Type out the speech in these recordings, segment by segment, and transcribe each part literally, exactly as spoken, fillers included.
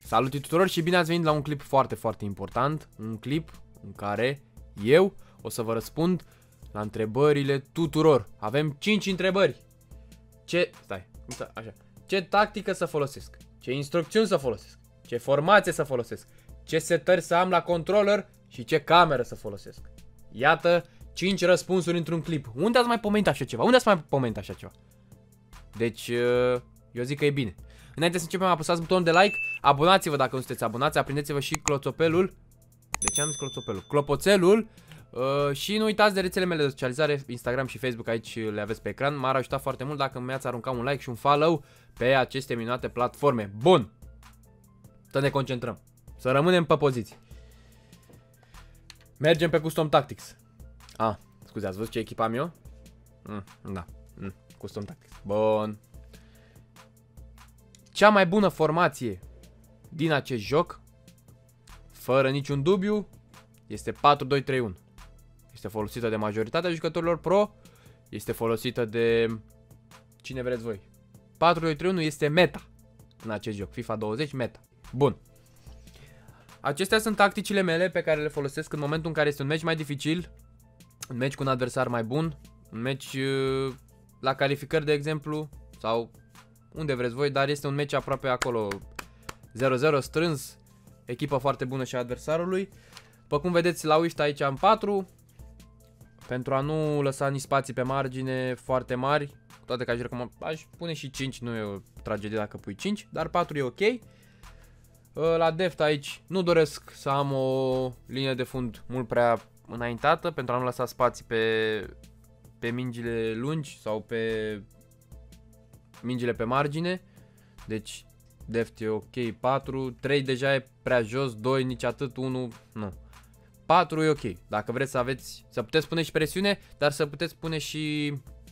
Salut tuturor și bine ați venit la un clip foarte, foarte important. Un clip în care eu o să vă răspund la întrebările tuturor. Avem cinci întrebări. Ce... Stai, așa. Ce tactică să folosesc? Ce instrucțiuni să folosesc? Ce formație să folosesc? Ce setări să am la controller? Și ce cameră să folosesc? Iată cinci răspunsuri într-un clip. Unde ați mai pomenit așa ceva? Unde ați mai pomenit așa ceva? Deci, eu zic că e bine. Înainte să începem, apăsați butonul de like, abonați-vă dacă nu sunteți abonați, aprindeți-vă și cloțopelul. De ce am zis cloțopelul? Clopoțelul. Uh, și nu uitați de rețelele mele de socializare, Instagram și Facebook, aici le aveți pe ecran. M-ar ajuta foarte mult dacă mi-ați aruncat un like și un follow pe aceste minunate platforme. Bun! Să ne concentrăm. Să rămânem pe poziții. Mergem pe Custom Tactics. Ah, scuze, ați văzut ce echipă am eu? Mm, da, mm, Custom Tactics. Bun. Cea mai bună formație din acest joc, fără niciun dubiu, este patru doi trei unu. Este folosită de majoritatea jucătorilor pro. Este folosită de cine vreți voi. patru doi trei unu este meta în acest joc. FIFA douăzeci meta. Bun. Acestea sunt tacticile mele pe care le folosesc în momentul în care este un meci mai dificil, un meci cu un adversar mai bun, un meci la calificări, de exemplu, sau unde vreți voi, dar este un meci aproape acolo zero zero strâns, echipă foarte bună și a adversarului. După cum vedeți la Wift aici am patru, pentru a nu lăsa nici spații pe margine foarte mari, cu toate că aș, recomand, aș pune și cinci, nu e o tragedie dacă pui cinci, dar patru e ok. La deft aici nu doresc să am o linie de fund mult prea înaintată, pentru a nu lăsa spații pe, pe mingile lungi sau pe mingile pe margine. Deci deft e ok, patru, trei deja e prea jos, doi nici atât, unu nu. patru e ok. Dacă vreți să aveți, să puteți pune și presiune, dar să puteți pune și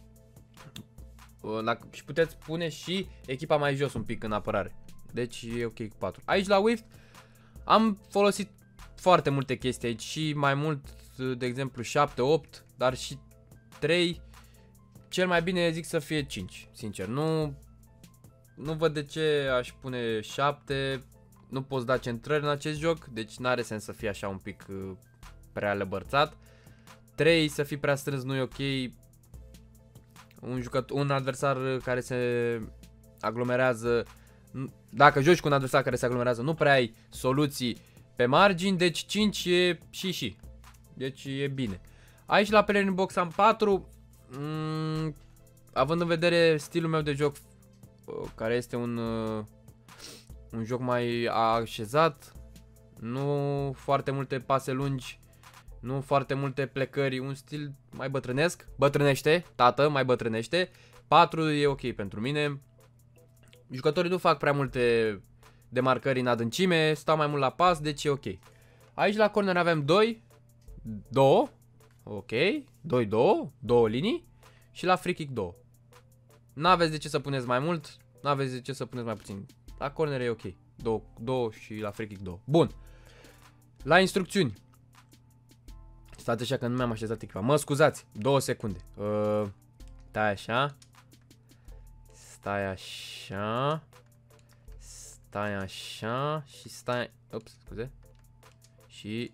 dacă, și puteți pune și echipa mai jos un pic în apărare. Deci e ok cu patru. Aici la Wift am folosit foarte multe chestii aici și mai mult, de exemplu șapte, opt, dar și trei. Cel mai bine zic să fie cinci, sincer. Nu nu văd de ce aș pune șapte. Nu poți da centrări în acest joc, deci n-are sens să fie așa un pic uh, prea lăbărțat. trei să fie prea strâns nu e ok. Un jucător, un adversar care se aglomerează, dacă joci cu un adversar care se aglomerează, nu prea ai soluții pe margini, deci cinci e și și. Deci e bine. Aici la Pelerin Box am patru. Mm, având în vedere stilul meu de joc, care este un uh, un joc mai așezat, nu foarte multe pase lungi, nu foarte multe plecări, un stil mai bătrânesc, bătrânește, tată, mai bătrânește. patru e ok pentru mine. Jucătorii nu fac prea multe demarcări în adâncime, stau mai mult la pas, deci e ok. Aici la corner avem doi, doi, ok, doi, doi, două linii și la free kick doi. N-aveți de ce să puneți mai mult, n-aveți de ce să puneți mai puțin. La corner e ok, doi și la free kick doi. Bun. La instrucțiuni. Stați așa că nu mi-am așezat echipa. Mă scuzați, două secunde. Uh, stai așa. Stai așa. Stai așa și stai... Ups, scuze. Și...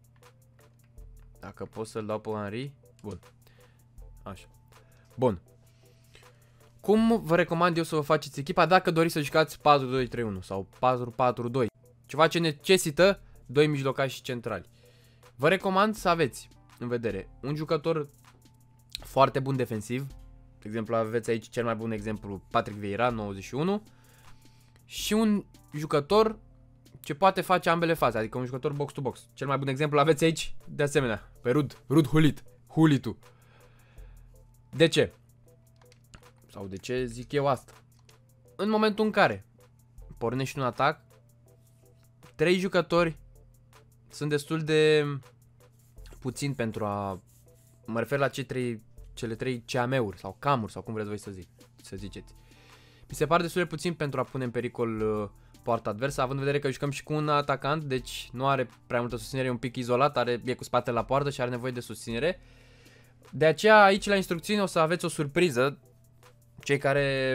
dacă pot să-l dau pe Henry. Bun. Așa. Bun. Cum vă recomand eu să vă faceți echipa dacă doriți să jucați patru doi trei unu sau patru patru doi? Ceva ce necesită doi mijlocași centrali. Vă recomand să aveți în vedere un jucător foarte bun defensiv. De exemplu, aveți aici cel mai bun exemplu, Patrick Vieira, nouăzeci și unu. Și un jucător ce poate face ambele faze, adică un jucător box to box. Cel mai bun exemplu aveți aici, de asemenea, pe Rud, Rud Hulit, Hulitu. De ce? Sau de ce zic eu asta? În momentul în care pornești un atac, trei jucători sunt destul de puțin pentru a... Mă refer la cei trei, cele trei C A M-uri sau camuri sau cum vreți voi să, zic, să ziceți. Mi se pare destul de puțin pentru a pune în pericol uh, poarta adversă, având în vedere că jucăm și cu un atacant, deci nu are prea multă susținere, e un pic izolat, are, e cu spatele la poartă și are nevoie de susținere. De aceea aici la instrucțiuni o să aveți o surpriză. Cei care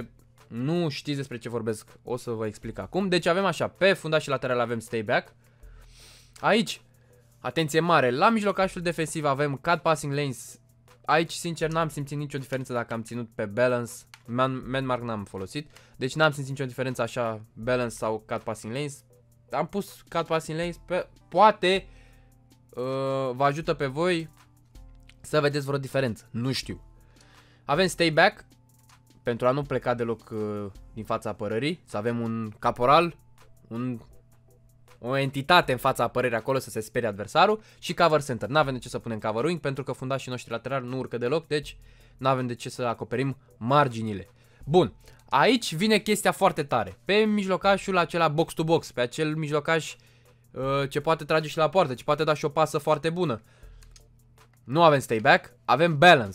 nu știți despre ce vorbesc, o să vă explic acum. Deci avem așa, pe fundaș și lateral avem stay back. Aici, atenție mare, la mijlocașul defensiv avem cut passing lanes. Aici, sincer, n-am simțit nicio diferență dacă am ținut pe balance. Man, man mark n-am folosit. Deci n-am simțit nicio diferență așa, balance sau cut passing lanes. Am pus cut passing lanes, pe, poate uh, vă ajută pe voi să vedeți vreo diferență. Nu știu. Avem stay back, pentru a nu pleca deloc uh, din fața apărării. Să avem un caporal, un... o entitate în fața apărării acolo să se sperie adversarul și cover center. N-avem de ce să punem cover wing pentru că fundașii noștri laterali nu urcă deloc, deci n-avem de ce să acoperim marginile. Bun, aici vine chestia foarte tare. Pe mijlocașul acela box to box, pe acel mijlocaș uh, ce poate trage și la poartă, ce poate da și o pasă foarte bună. Nu avem stay back, avem balance.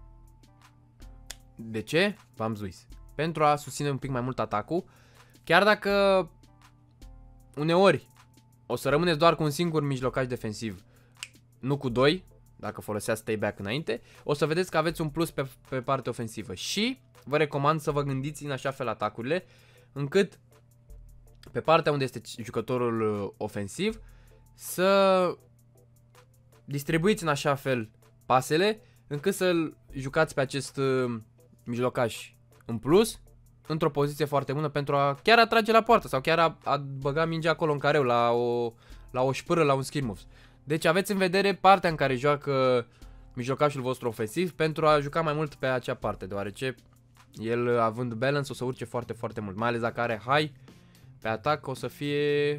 De ce? V-am zis. Pentru a susține un pic mai mult atacul, chiar dacă uneori o să rămâneți doar cu un singur mijlocaș defensiv, nu cu doi, dacă foloseați stay back înainte, o să vedeți că aveți un plus pe, pe partea ofensivă. Și vă recomand să vă gândiți în așa fel atacurile, încât pe partea unde este jucătorul ofensiv să distribuiți în așa fel pasele, încât să-l jucați pe acest mijlocaș în plus, într-o poziție foarte bună pentru a chiar atrage la poartă sau chiar a, a băga mingea acolo în careu, la o, la o șpâră, la un skill moves. Deci aveți în vedere partea în care joacă mijlocașul vostru ofensiv pentru a juca mai mult pe acea parte, deoarece el, având balance, o să urce foarte, foarte mult. Mai ales dacă are high pe atac, o să fie...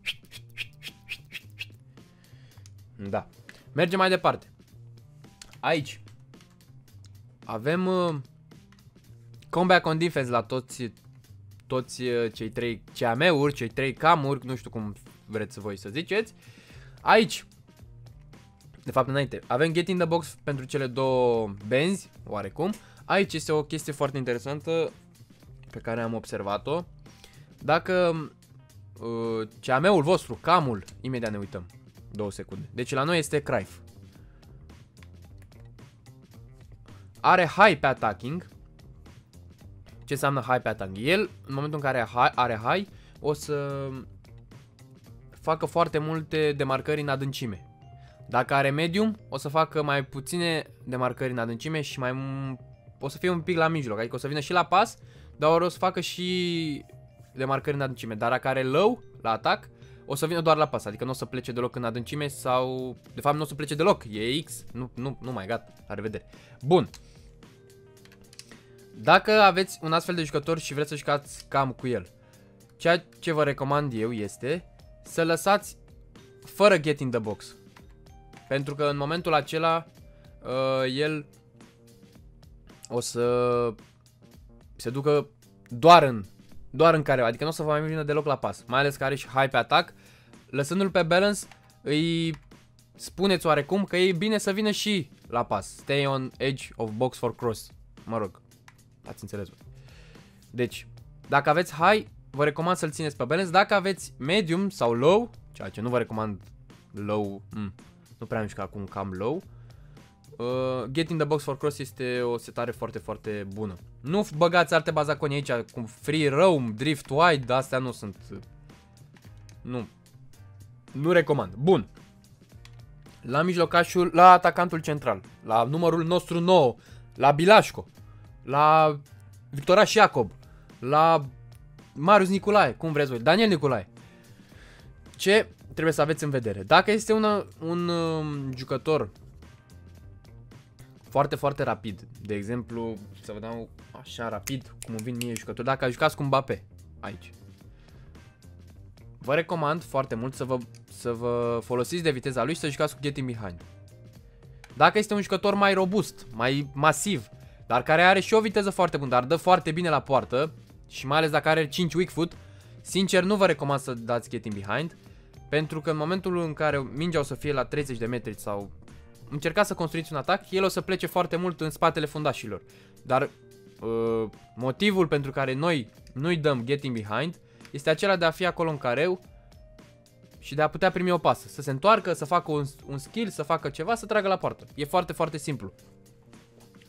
Da. Mergem mai departe. Aici avem uh, comeback on defense la toți, toți uh, cei trei C A M-uri, cei trei cam-uri, nu știu cum vreți voi să ziceți. Aici, de fapt înainte, avem get in the box pentru cele două benzi, oarecum. Aici este o chestie foarte interesantă pe care am observat-o. Dacă uh, C A M-ul vostru, camul, imediat ne uităm, două secunde. Deci la noi este Cruyff. Are high pe attacking. Ce înseamnă high pe attacking? El, în momentul în care are high, o să facă foarte multe demarcări în adâncime. Dacă are medium, o să facă mai puține demarcări în adâncime și mai o să fie un pic la mijloc. Adică o să vină și la pas, dar o să facă și demarcări în adâncime. Dar dacă are low la atac, o să vină doar la pas. Adică nu o să plece deloc în adâncime sau... De fapt nu o să plece deloc. E X. Nu, nu, nu mai gata. La revedere. Bun. Dacă aveți un astfel de jucător și vreți să jucați cam cu el, ceea ce vă recomand eu este să lăsați fără get in the box. Pentru că în momentul acela uh, el o să se ducă doar în doar în careu, adică nu o să vă mai vină deloc la pas. Mai ales că are și high pe atac. Lăsându-l pe balance, îi spuneți oarecum că e bine să vină și la pas. Stay on edge of box for cross. Mă rog, ați înțeles. Deci, dacă aveți high, vă recomand să-l țineți pe balance. Dacă aveți medium sau low, ceea ce nu vă recomand low, mm, nu prea am jucat acum cam low, uh, get in the box for cross este o setare foarte, foarte bună. Nu băgați alte bazaconi aici, cum free roam, drift wide, astea nu sunt... Nu. Nu recomand. Bun. La mijlocașul, la atacantul central, la numărul nostru nouă, la Bilașco, la Victoraș Iacob, la Marius Nicolae, cum vreți voi, Daniel Nicolae. Ce trebuie să aveți în vedere? Dacă este una, un um, jucător foarte, foarte rapid, de exemplu, să vă dau așa rapid cum îmi vin mie jucători, dacă jucați cu Mbappé aici, vă recomand foarte mult să vă, să vă folosiți de viteza lui și să jucați cu getting behind. Dacă este un jucător mai robust, mai masiv, dar care are și o viteză foarte bună, dar dă foarte bine la poartă, și mai ales dacă are cinci weak foot, sincer nu vă recomand să dați getting behind, pentru că în momentul în care mingea o să fie la treizeci de metri sau încercați să construiți un atac, el o să plece foarte mult în spatele fundașilor. Dar uh, motivul pentru care noi nu-i dăm getting behind este acela de a fi acolo în careu și de a putea primi o pasă. Să se întoarcă, să facă un, un skill, să facă ceva, să tragă la poartă. E foarte, foarte simplu.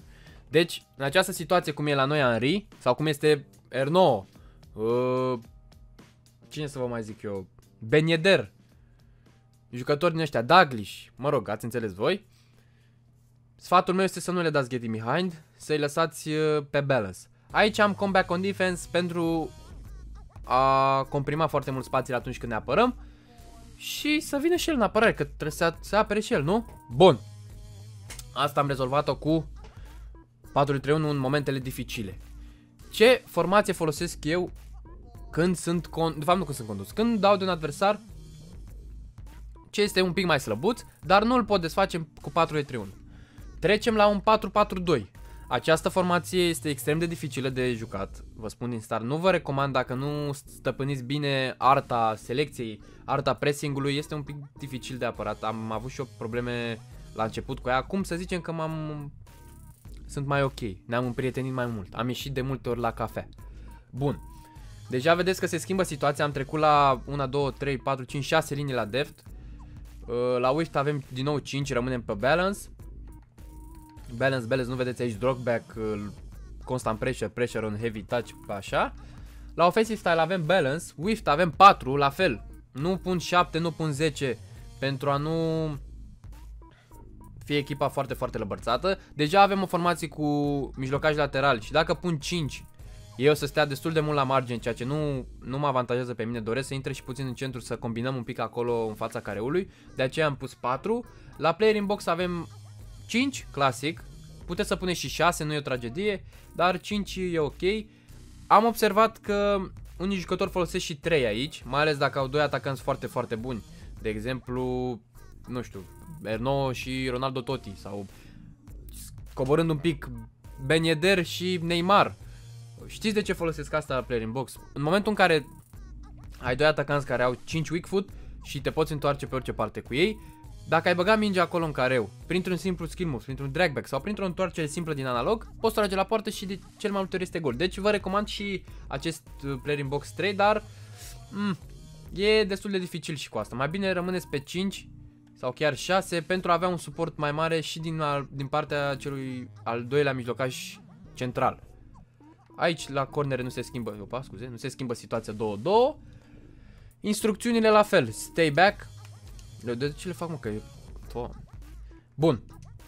Deci, în această situație cum e la noi Henry, sau cum este R nouă, uh, cine să vă mai zic eu, Ben Yedder, jucători din ăștia, Dalglish, mă rog, ați înțeles voi. Sfatul meu este să nu le dați getting behind, să-i lăsați uh, pe balance. Aici am comeback on defense pentru a comprima foarte mult spațiile atunci când ne apărăm și să vină și el în apărare, că trebuie să, să apere și el, nu? Bun. Asta am rezolvat-o cu patru trei unu în momentele dificile. Ce formație folosesc eu când sunt con... de fapt nu când sunt condus, când dau de un adversar ce este un pic mai slăbuț, dar nu îl pot desface cu patru trei unu. Trecem la un patru patru doi. Această formație este extrem de dificilă de jucat, vă spun din start. Nu vă recomand dacă nu stăpâniți bine arta selecției, arta pressing-ului, este un pic dificil de apărat. Am avut și eu probleme la început cu ea. Acum să zicem că m-am... sunt mai ok, ne-am împrietenit mai mult. Am ieșit de multe ori la cafea. Bun. Deja vedeți că se schimbă situația, am trecut la unu, doi, trei, patru, cinci, șase linii la deft. La Wift avem din nou cinci, rămânem pe balance. Balance, balance, nu vedeți aici dropback, constant pressure, pressure on heavy touch, așa. La offensive style avem balance, Wift avem patru, la fel. Nu pun șapte, nu pun zece, pentru a nu fie echipa foarte, foarte lăbărțată. Deja avem o formație cu mijlocaj lateral și dacă pun cinci, ei o să stea destul de mult la margine, ceea ce nu, nu mă avantajează pe mine. Doresc să intre și puțin în centru, să combinăm un pic acolo în fața careului. De aceea am pus patru. La player in box avem cinci, clasic. Puteți să puneți și șase, nu e o tragedie, dar cinci e ok. Am observat că unii jucători folosesc și trei aici, mai ales dacă au doi atacanți foarte, foarte buni. De exemplu, nu știu, R nouă și Ronaldo Totti, sau coborând un pic Ben Yedder și Neymar. Știți de ce folosesc asta la player in box? În momentul în care ai doi atacanți care au cinci weak foot și te poți întoarce pe orice parte cu ei, dacă ai băgat mingea acolo în careu, printr-un simplu skill move, printr-un dragback sau printr-o întoarcere simplă din analog, poți trage la poartă și de cel mai multe ori este gol. Deci vă recomand și acest player in box trei, dar mm, e destul de dificil și cu asta. Mai bine rămâneți pe cinci sau chiar șase pentru a avea un suport mai mare și din, din partea celui al doilea mijlocaș central. Aici la cornere nu se schimbă, opa, scuze, nu se schimbă situația doi doi. Instrucțiunile la fel, stay back. De ce le fac, mă, că e... Bun.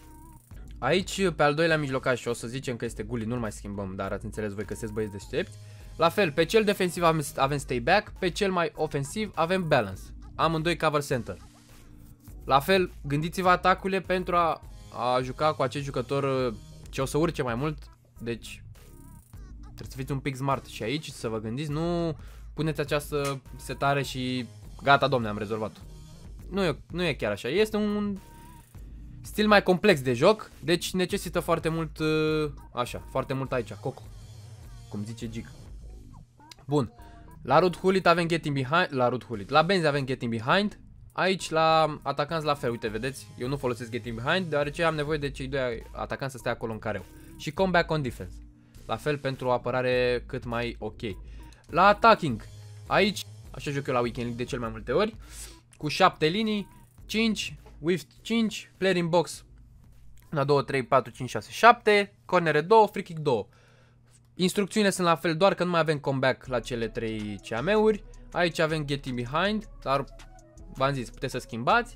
Aici pe al doilea mijlocaș o să zicem că este Gullit, nu-l mai schimbăm, dar ați înțeles voi că sunteți băieți deștepți. La fel, pe cel defensiv avem, avem stay back, pe cel mai ofensiv avem balance. Amândoi cover center. La fel, gândiți-vă atacurile pentru a, a juca cu acest jucător ce o să urce mai mult, deci trebuie să fiți un pic smart și aici să vă gândiți, nu puneți această setare și gata, domne, am rezolvat-o. Nu e, nu e chiar așa, este un stil mai complex de joc, deci necesită foarte mult, așa, foarte mult aici, coco, cum zice Giga. Bun, la Ruud Gullit avem getting behind, la Ruud Gullit, la Benzi avem getting behind, aici la atacanți la fel, uite, vedeți, eu nu folosesc getting behind, deoarece am nevoie de cei doi atacanți să stea acolo în careu. Și comeback on defense, la fel pentru o apărare cât mai ok. La attacking, aici, așa joc eu la Weekend League de cel mai multe ori, cu șapte linii, cinci, Wift cinci, player in box unu, doi, trei, patru, cinci, șase, șapte, cornere doi, free kick doi. Instrucțiunile sunt la fel, doar că nu mai avem comeback la cele trei C M uri. Aici avem getting behind, dar v-am zis, puteți să schimbați.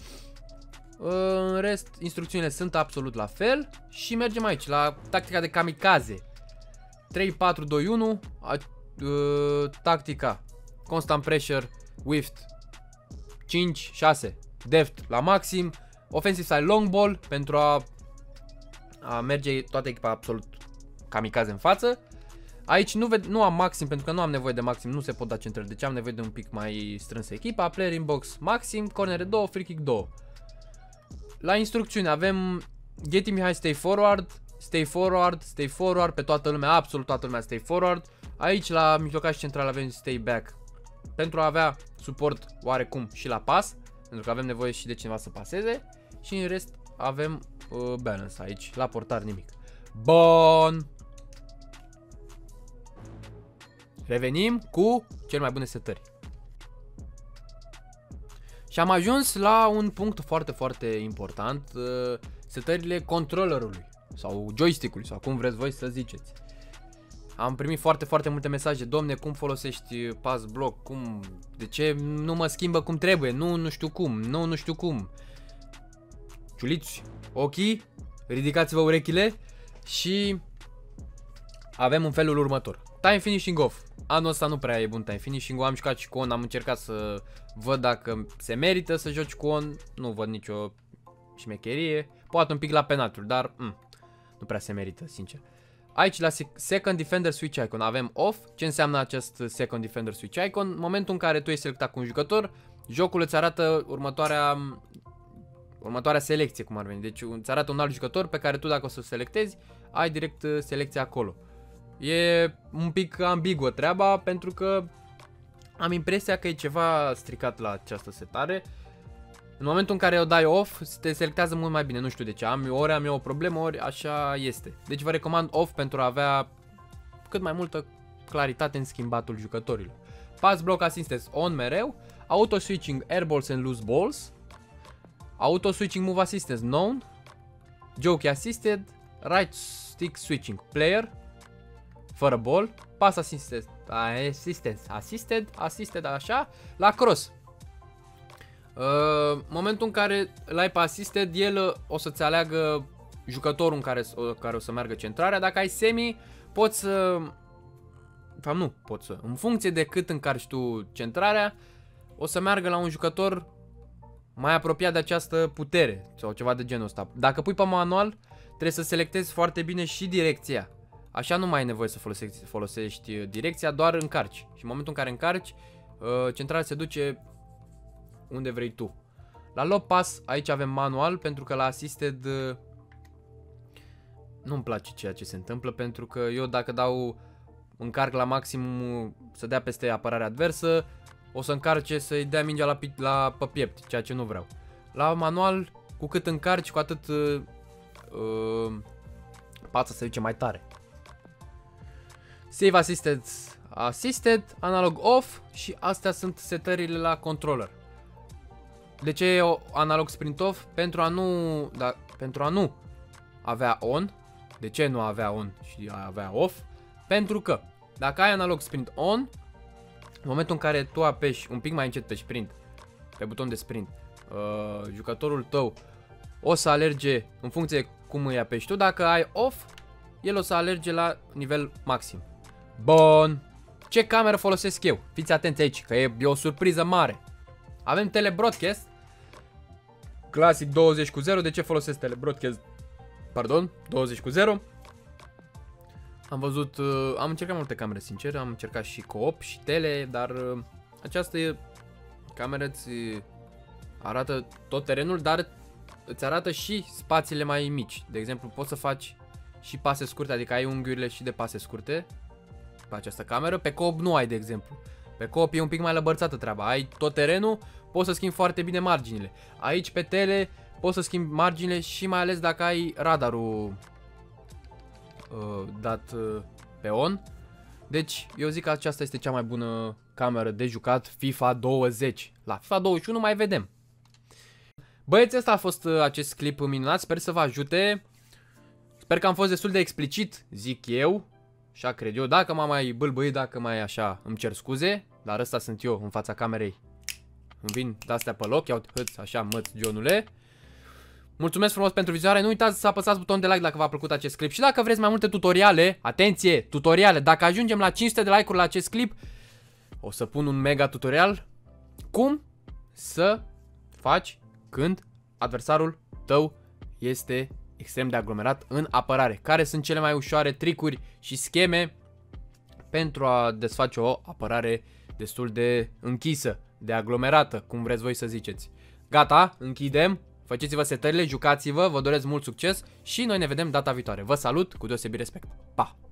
În rest, instrucțiunile sunt absolut la fel. Și mergem aici, la tactica de kamikaze. trei, patru, doi, unu, uh, tactica constant pressure, Wift cinci, șase, deft la maxim, offensive style long ball pentru a, a merge toată echipa absolut kamikaze în față. Aici nu, ved, nu am maxim pentru că nu am nevoie de maxim, nu se pot da centrări, deci am nevoie de un pic mai strânsă echipa. Player in box maxim, cornere doi, free kick doi. La instrucțiuni avem getting behind, stay forward, stay forward, stay forward, pe toată lumea, absolut toată lumea stay forward. Aici la mijlocaș central avem stay back pentru a avea suport oarecum și la pas, pentru că avem nevoie și de cineva să paseze. Și în rest avem uh, balance aici, la portar nimic. Bun. Revenim cu cel mai bune setări. Și am ajuns la un punct foarte, foarte important, uh, setările controllerului. sau joystick-ului sau cum vreți voi să ziceți. Am primit foarte, foarte multe mesaje. Domne, cum folosești pass block? Cum? De ce nu mă schimbă cum trebuie? Nu, nu știu cum. Nu, nu știu cum. Ciuliți ochii, ridicați-vă urechile și avem în felul următor. Time finishing off. Anul ăsta nu prea e bun time finishing-ul. Am jucat și cu On, am încercat să văd dacă se merită să joci cu On. Nu văd nicio șmecherie. Poate un pic la penaltul, dar mm, nu prea se merită, sincer. Aici la Second Defender Switch Icon avem off. Ce înseamnă acest Second Defender Switch Icon? În momentul în care tu ești selectat cu un jucător, jocul îți arată următoarea, următoarea selecție, cum ar veni. Deci îți arată un alt jucător pe care tu, dacă o să selectezi, ai direct selecția acolo. E un pic ambiguă treaba, pentru că am impresia că e ceva stricat la această setare. În momentul în care o dai off, te selectează mult mai bine, nu știu de ce, am, ori am eu o problemă, ori așa este. Deci vă recomand off pentru a avea cât mai multă claritate în schimbatul jucătorilor. Pass block assistance on mereu, auto switching airballs and loose balls, auto switching move assistance known, jockey assisted, right stick switching player, fără ball, pass assistance, assistance assisted, assisted așa, la cross. Uh, momentul în care l-ai pe assisted, el o să-ți aleagă jucătorul în care, care o să meargă centrarea. Dacă ai semi, poți să... Fapt, nu, poți să... În funcție de cât încarci tu centrarea, o să meargă la un jucător mai apropiat de această putere sau ceva de genul ăsta. Dacă pui pe manual, trebuie să selectezi foarte bine și direcția. Așa nu mai ai nevoie să folosești, folosești direcția, doar încarci. Și în momentul în care încarci, uh, centrarea se duce unde vrei tu. La low pass aici avem manual, pentru că la assisted nu-mi place ceea ce se întâmplă, pentru că eu dacă dau încarc la maxim să dea peste apărarea adversă, o să încarce să-i dea mingea la, la pe piept, ceea ce nu vreau. La manual, cu cât încarci, cu atât uh, uh, pața se duce mai tare. Save assisted, assisted, analog off și astea sunt setările la controller. De ce e analog sprint off? Pentru a nu, da, pentru a nu avea on. De ce nu avea on și a avea off? Pentru că dacă ai analog sprint on, în momentul în care tu apeși un pic mai încet pe sprint, pe buton de sprint, uh, jucătorul tău o să alerge în funcție de cum îi apeși tu. Dacă ai off, el o să alerge la nivel maxim. Bun. Ce cameră folosesc eu? Fiți atenți aici, că e, e o surpriză mare. Avem telebroadcast clasic douăzeci cu zero. De ce folosesc telebroadcast? Pardon, douăzeci cu zero. Am văzut, uh, am încercat multe camere, sincer. Am încercat și co-op și tele, dar uh, această cameră îți arată tot terenul, dar îți arată și spațiile mai mici. De exemplu, poți să faci și pase scurte, adică ai unghiurile și de pase scurte pe această cameră. Pe co-op nu ai, de exemplu. Pe co-op e un pic mai lăbărțată treaba. Ai tot terenul, poți să schimbi foarte bine marginile. Aici pe tele poți să schimbi marginile și mai ales dacă ai radarul uh, dat uh, pe on. Deci eu zic că aceasta este cea mai bună cameră de jucat FIFA douăzeci. La FIFA douăzeci și unu mai vedem. Băieți, ăsta a fost uh, acest clip minunat. Sper să vă ajute. Sper că am fost destul de explicit, zic eu. Așa cred eu. Dacă m-am mai bâlbâit, dacă mai așa, îmi cer scuze. Dar ăsta sunt eu în fața camerei. Îmi vin de-astea pe loc. Iau hâț, așa, măț, Johnule. Mulțumesc frumos pentru vizionare. Nu uitați să apăsați butonul de like dacă v-a plăcut acest clip. Și dacă vreți mai multe tutoriale, atenție, tutoriale. Dacă ajungem la cinci sute de like-uri la acest clip, o să pun un mega tutorial. Cum să faci când adversarul tău este extrem de aglomerat în apărare. Care sunt cele mai ușoare tricuri și scheme pentru a desface o apărare destul de închisă, de aglomerată, cum vreți voi să ziceți. Gata, închidem. Faceți-vă setările, jucați-vă, vă doresc mult succes și noi ne vedem data viitoare. Vă salut cu deosebit respect. Pa!